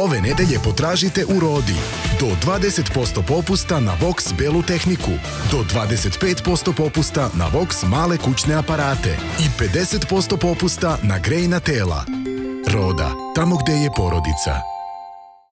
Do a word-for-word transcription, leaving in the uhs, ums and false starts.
Ove nedelje potražite u Rodi. Do dvadeset posto popusta na Vox belu tehniku, do dvadeset pet posto popusta na Vox male kućne aparate i pedeset posto popusta na grejna tela. Roda, tamo gde je porodica.